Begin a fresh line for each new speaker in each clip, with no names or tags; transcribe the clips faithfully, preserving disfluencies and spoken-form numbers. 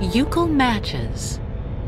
Yukel matches.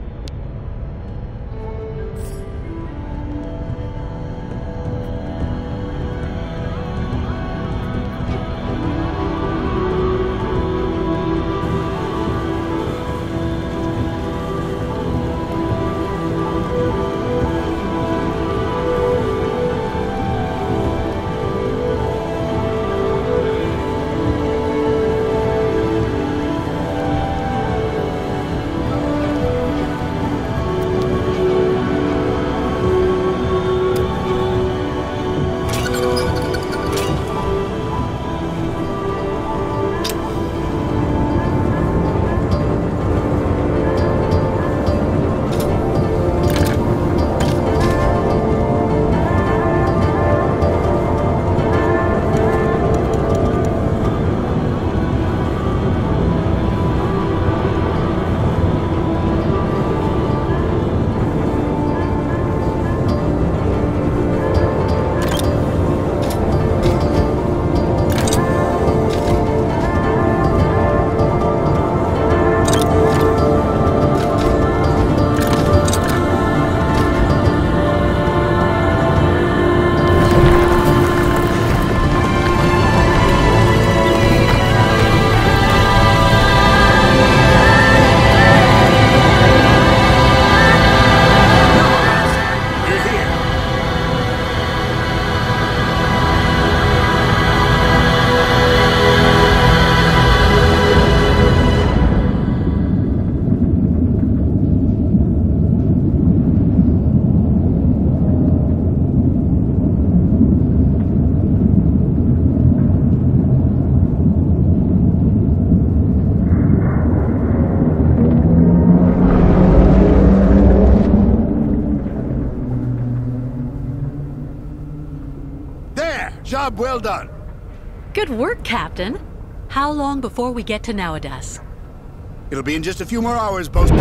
Job well done.
Good work, Captain. How long before we get to Nauadas?
It'll be in just a few more hours, Bosun.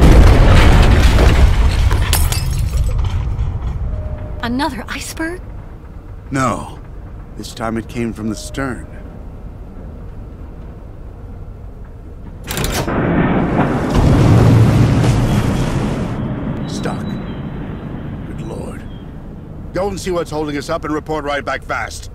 Another iceberg?
No. This time it came from the stern. Stuck. Good Lord. Go and see what's holding us up and report right back fast.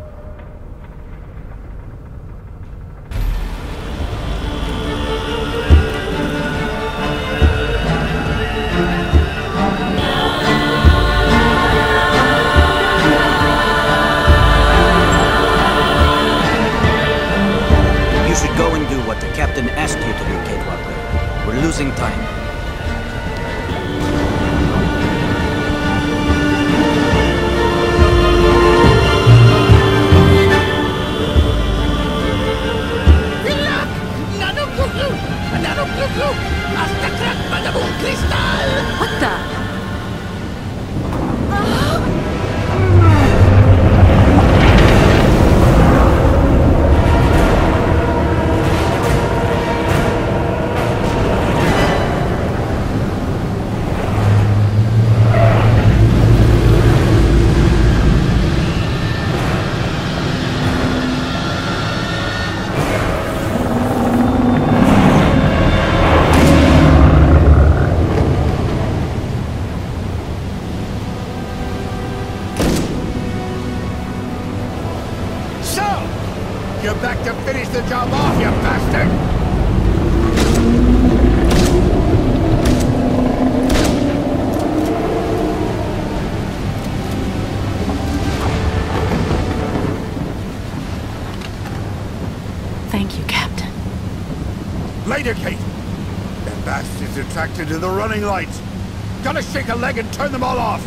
Captain asked you to do, Kate Walker. We're losing time.
What the?
You're back to finish the job off, you bastard!
Thank you, Captain.
Later, Kate! Them bastards attracted to the running lights. Gotta shake a leg and turn them all off!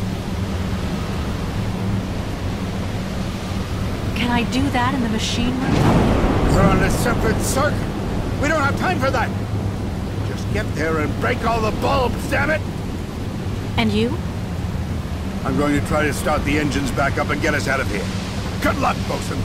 Can I do that in the machine room?
We're on a separate circuit. We don't have time for that. Just get there and break all the bulbs, damn it!
And you?
I'm going to try to start the engines back up and get us out of here. Good luck, Bosun.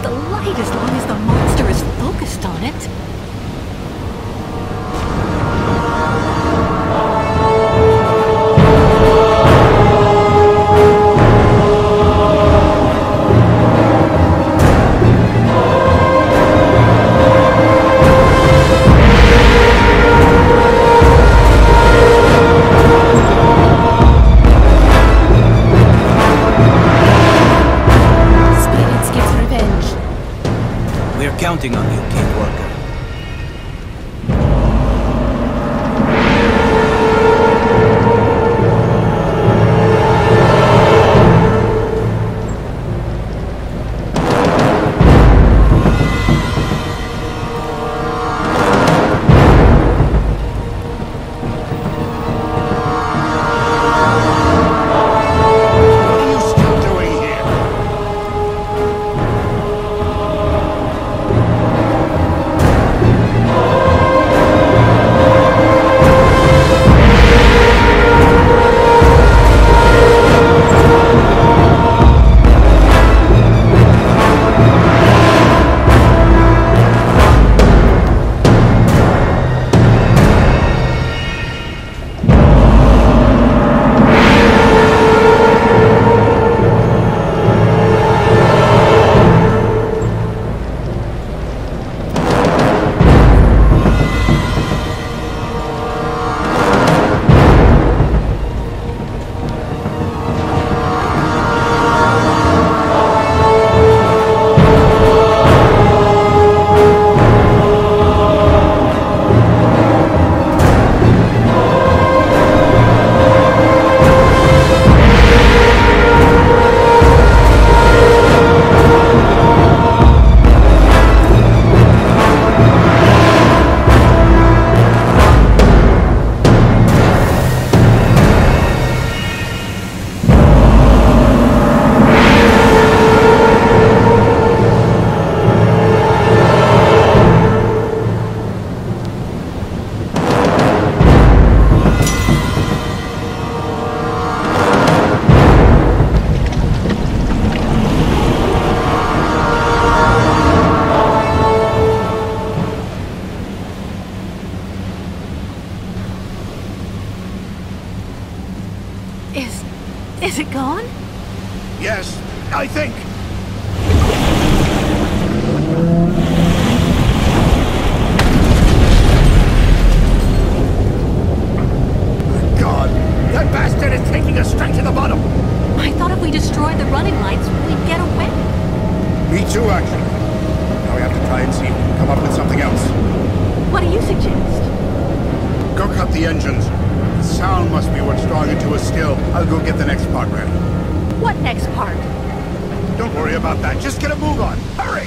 the light as long as the monster is focused on it.
Counting on you, Gate Worker.
Is... is it gone?
Yes, I think. My God, that bastard is taking us straight to the bottom.
I thought if we destroyed the running lights, we'd get away.
Me too, actually. Now we have to try and see if we can come up with something else.
What do you suggest?
Go cut the engines. The sound must be what's drawing it to us still. I'll go get the next part ready.
What next part?
Don't worry about that. Just get a move on. Hurry!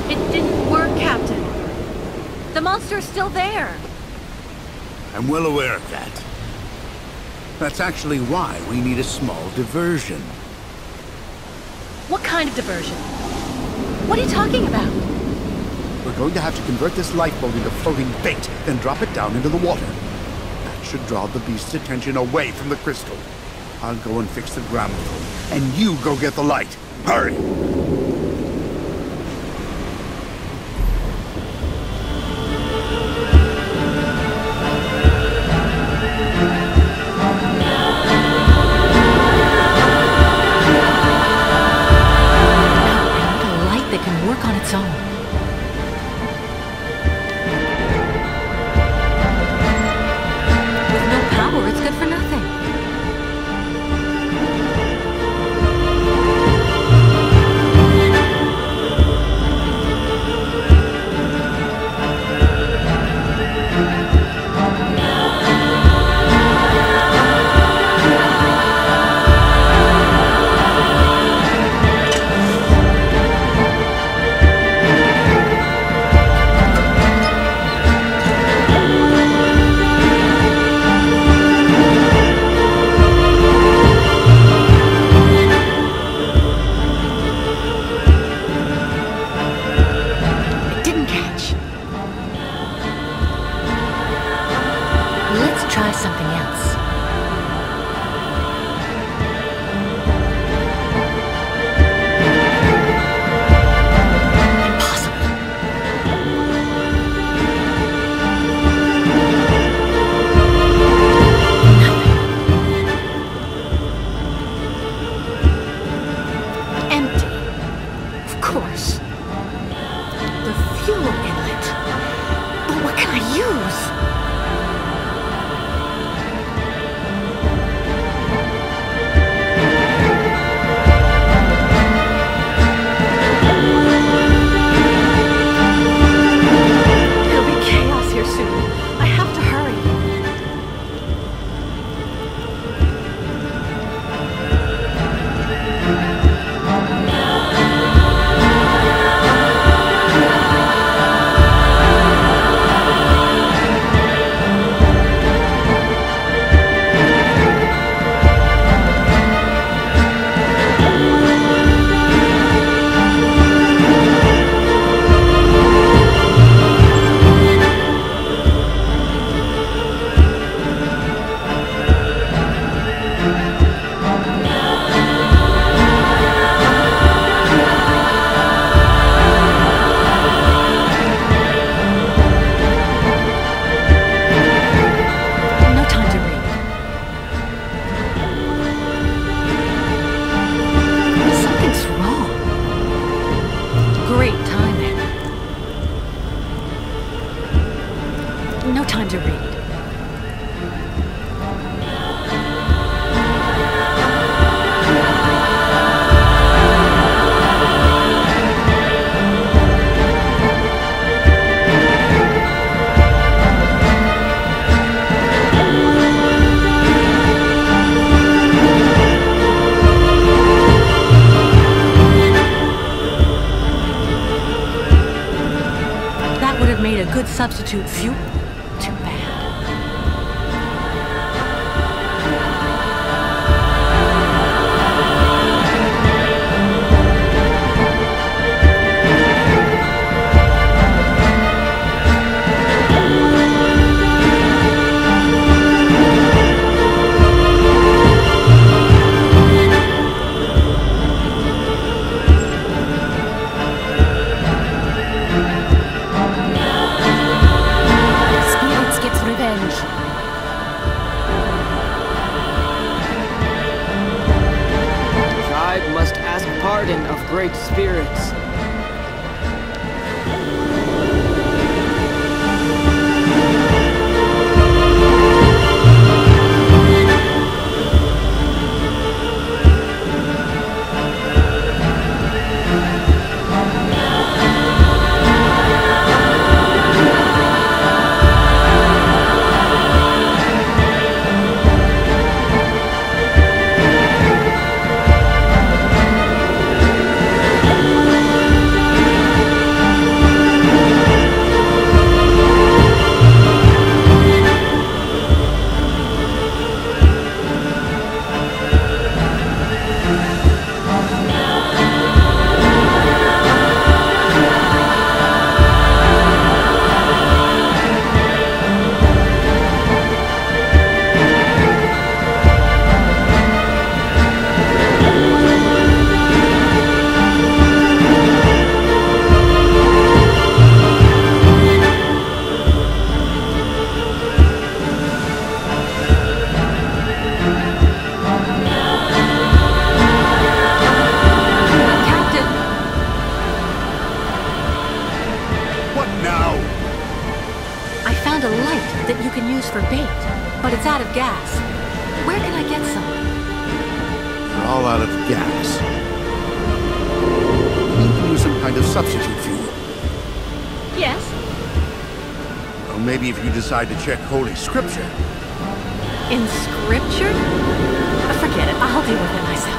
It didn't work, Captain. The monster's still there.
I'm well aware of that. That's actually why we need a small diversion.
What kind of diversion? What are you talking about?
We're going to have to convert this lifeboat into floating bait, then drop it down into the water. That should draw the beast's attention away from the crystal. I'll go and fix the gramophone, and you go get the light. Hurry!
On its own. With no power, it's good for nothing. Try something else. Impossible. Nothing. Empty. Of course. The fuel inlet. But what can I use? No time to read. That would have made a good substitute fuel. Too bad.
now!
I found a light that you can use for bait, but it's out of gas. Where can I get some?
You're all out of gas. You can use some kind of substitute fuel.
Yes?
Well, maybe if you decide to check Holy Scripture.
In Scripture? Forget it. I'll deal with it myself.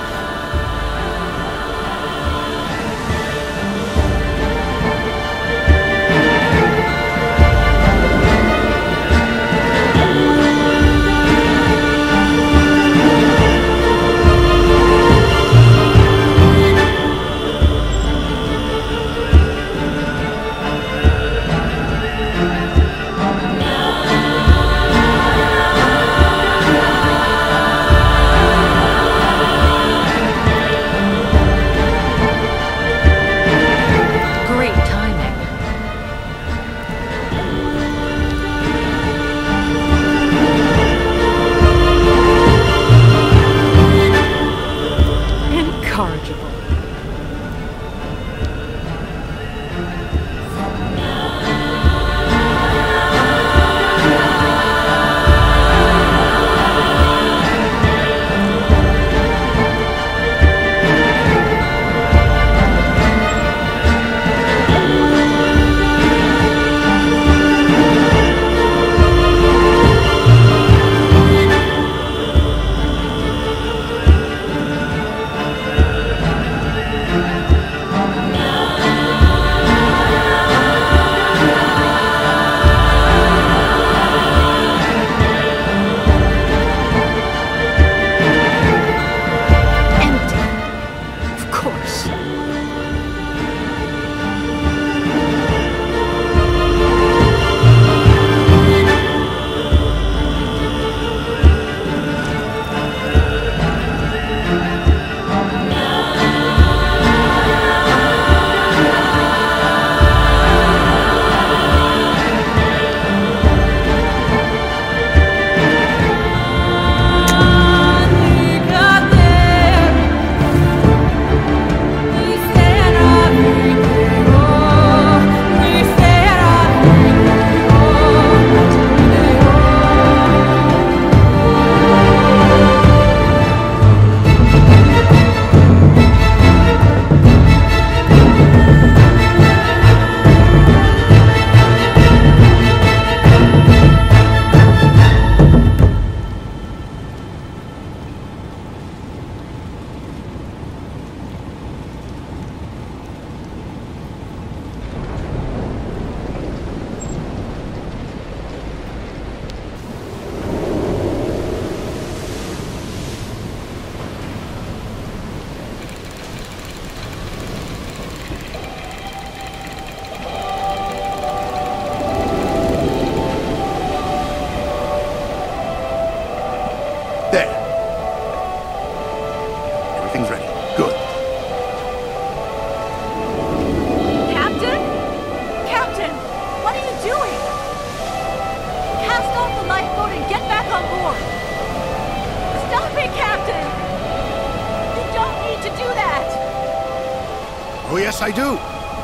Oh, yes, I do.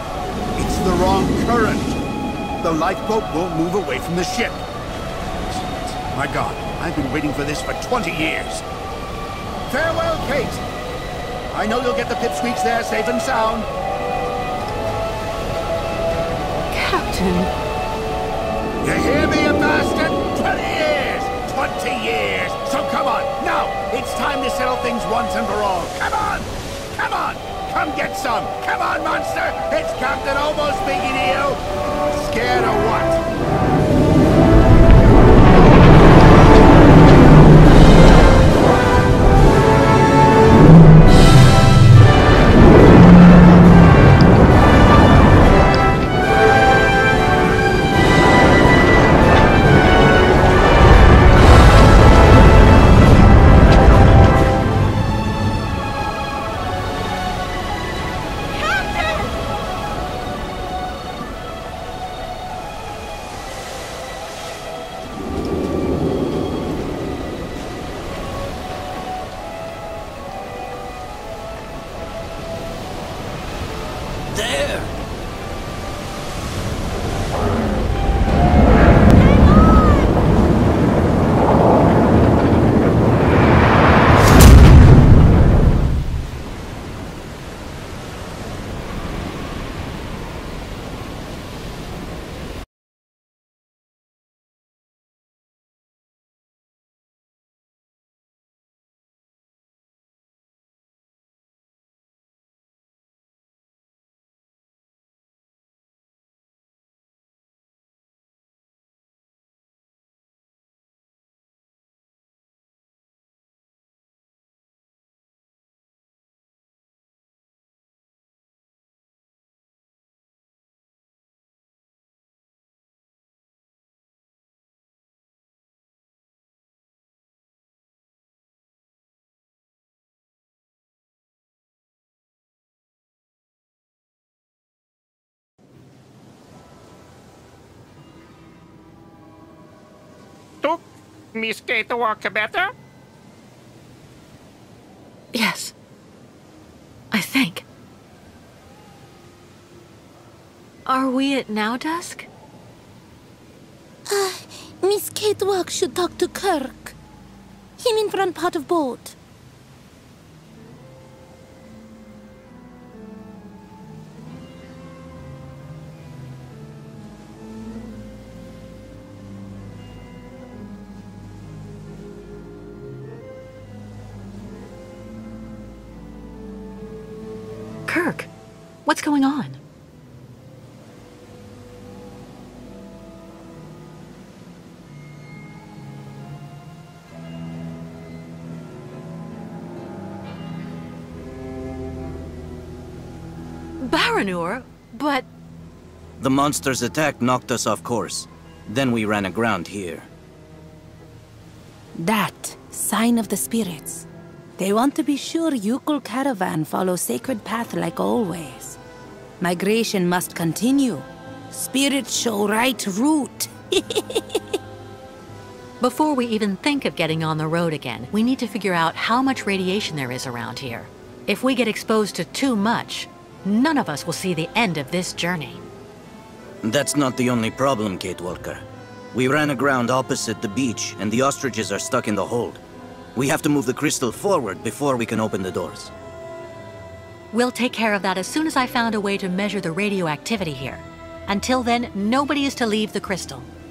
It's the wrong current. The lifeboat won't move away from the ship. My God, I've been waiting for this for twenty years. Farewell, Kate. I know you'll get the pipsqueaks there safe and sound.
Captain.
You hear me, you bastard? Twenty years! Twenty years! So come on, now! It's time to settle things once and for all. Come on! Come on! Come get some! Come on, monster! It's Captain Almost speaking to you! Scared of what?
took Miss Kate Walker better?
Yes. I think. Are we at Now Dusk?
Uh, Miss Kate Walker should talk to Kirk. Him in front part of boat.
Kirk, what's going on? Baranur, but...
The monster's attack knocked us off course. Then we ran aground here.
That sign of the spirits. They want to be sure Yukul caravan follow sacred path like always. Migration must continue. Spirits show right route.
Before we even think of getting on the road again, we need to figure out how much radiation there is around here. If we get exposed to too much, none of us will see the end of this journey.
That's not the only problem, Kate Walker. We ran aground opposite the beach, and the ostriches are stuck in the hold. We have to move the crystal forward before we can open the doors.
We'll take care of that as soon as I found a way to measure the radioactivity here. Until then, nobody is to leave the crystal.